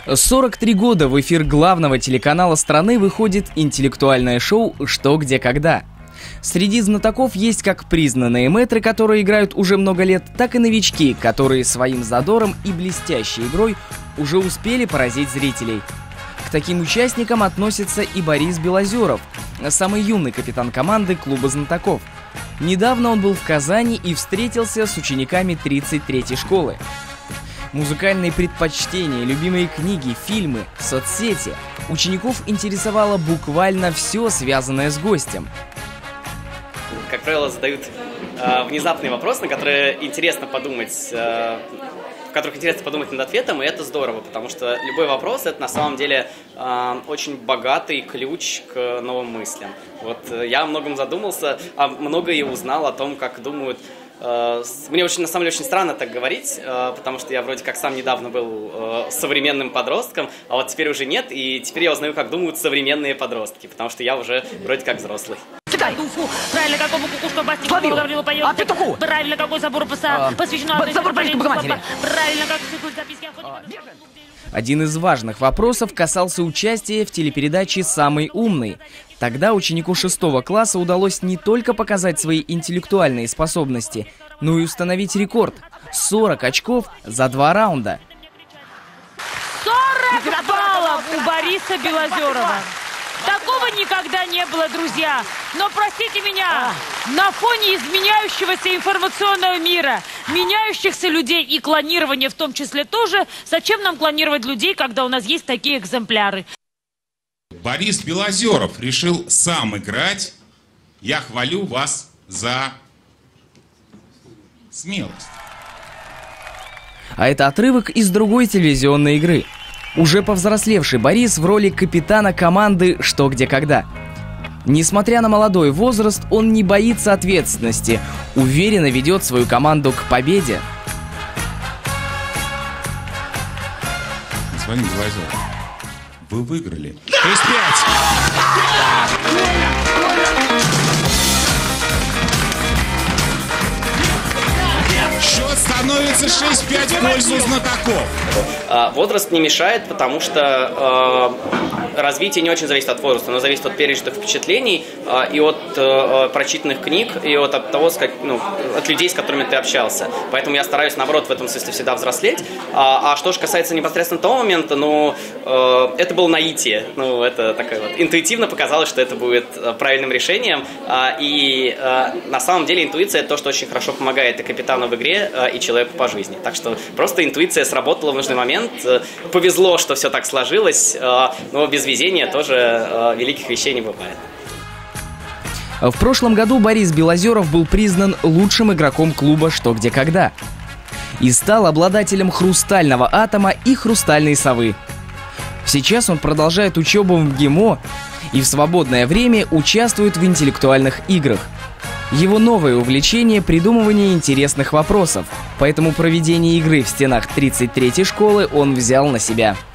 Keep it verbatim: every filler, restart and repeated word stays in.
сорок три года в эфир главного телеканала страны выходит интеллектуальное шоу «Что, где, когда». Среди знатоков есть как признанные мэтры, которые играют уже много лет, так и новички, которые своим задором и блестящей игрой уже успели поразить зрителей. К таким участникам относится и Борис Белозеров, самый юный капитан команды клуба знатоков. Недавно он был в Казани и встретился с учениками тридцать третьей школы. Музыкальные предпочтения, любимые книги, фильмы, соцсети. Учеников интересовало буквально все, связанное с гостем. Как правило, задают э, внезапный вопрос, на который интересно подумать, э, в которых интересно подумать над ответом, и это здорово, потому что любой вопрос — это на самом деле э, очень богатый ключ к новым мыслям. Вот э, я о многом задумался, а многое и узнал о том, как думают. Мне очень, на самом деле, очень странно так говорить, потому что я вроде как сам недавно был современным подростком, а вот теперь уже нет, и теперь я узнаю, как думают современные подростки, потому что я уже вроде как взрослый. Китай! Правильно, какому кукушку бастику говорила поет? А петуху? Правильно, какой забор посвящено? Забор парижской Богоматери. Правильно, как цикл записки охотника. Один из важных вопросов касался участия в телепередаче «Самый умный». Тогда ученику шестого класса удалось не только показать свои интеллектуальные способности, но и установить рекорд – сорок очков за два раунда. сорок баллов у Бориса Белозерова. Такого никогда не было, друзья. Но простите меня, на фоне изменяющегося информационного мира, меняющихся людей и клонирования в том числе тоже, зачем нам клонировать людей, когда у нас есть такие экземпляры? Борис Белозеров решил сам играть. Я хвалю вас за смелость. А это отрывок из другой телевизионной игры. Уже повзрослевший Борис в роли капитана команды «Что, где, когда». Несмотря на молодой возраст, он не боится ответственности, уверенно ведет свою команду к победе. Господин Белозеров, вы выиграли шесть пять. Счет становится шесть пять в пользу знатоков. Возраст не мешает, потому что э, развитие не очень зависит от возраста, оно зависит от пережитых впечатлений э, и от э, прочитанных книг, и от, от того, как, ну, от людей, с которыми ты общался. Поэтому я стараюсь, наоборот, в этом смысле всегда взрослеть. А, а что же касается непосредственно того момента, ну, э, это было наитие. Ну, это такое вот. Интуитивно показалось, что это будет правильным решением. Э, и э, на самом деле интуиция — это то, что очень хорошо помогает и капитану в игре, э, и человеку по жизни. Так что просто интуиция сработала в нужный момент. Повезло, что все так сложилось, но без везения тоже великих вещей не бывает. В прошлом году Борис Белозеров был признан лучшим игроком клуба «Что, где, когда» и стал обладателем «Хрустального атома» и «Хрустальной совы». Сейчас он продолжает учебу в ГИМО и в свободное время участвует в интеллектуальных играх. Его новое увлечение – придумывание интересных вопросов, поэтому проведение игры в стенах тридцать третьей школы он взял на себя.